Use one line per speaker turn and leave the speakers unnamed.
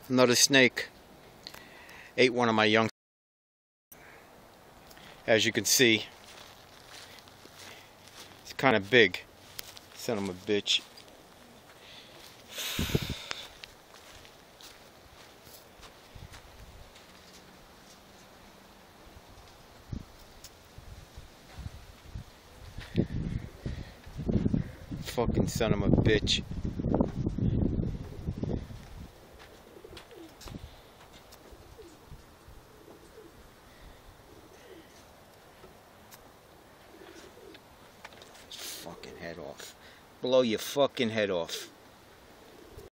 Another snake ate one of my young. As you can see, it's kind of big. Son of a bitch. Fucking son of a bitch. Fucking head off. Blow your fucking head off.